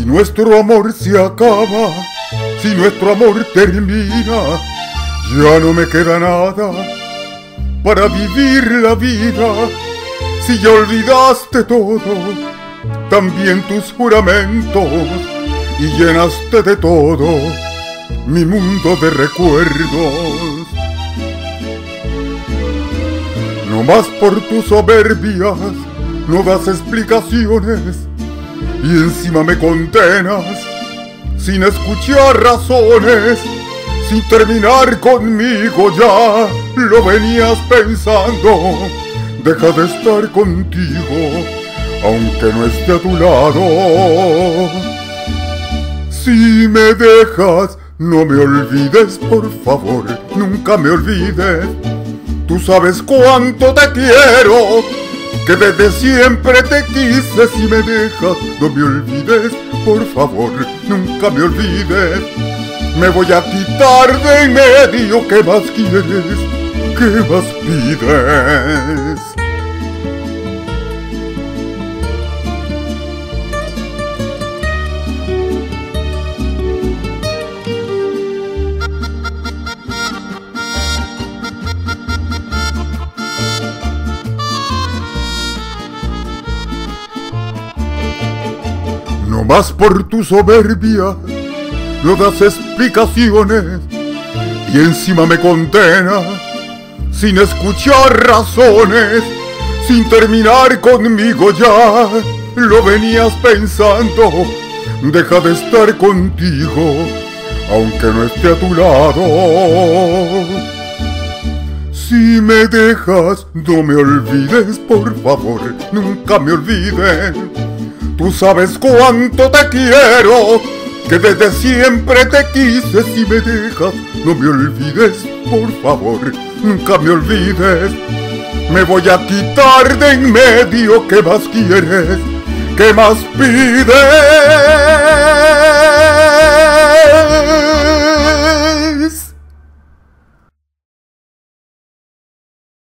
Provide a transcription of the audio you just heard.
nuestro amor se acaba, si nuestro amor termina, ya no me queda nada para vivir la vida. Si ya olvidaste todo, también tus juramentos, y llenaste de todo mi mundo de recuerdos. No más por tus soberbias no das explicaciones, y encima me condenas sin escuchar razones. Sin terminar conmigo ya lo venías pensando. Deja de estar contigo aunque no esté a tu lado. Si me dejas, no me olvides, por favor, nunca me olvides. Tú sabes cuánto te quiero, que desde siempre te quise. Si me dejas, no me olvides, por favor, nunca me olvides. Me voy a quitar de en medio. ¿Qué más quieres? ¿Qué más pides? No más por tu soberbia no das explicaciones, y encima me condenas sin escuchar razones. Sin terminar conmigo ya lo venías pensando. Deja de estar contigo aunque no esté a tu lado. Si me dejas, no me olvides, por favor, nunca me olvides. Tú sabes cuánto te quiero, que desde siempre te quise. Si me dejas, no me olvides, por favor, nunca me olvides. Me voy a quitar de en medio. ¿Qué más quieres? ¿Qué más pides?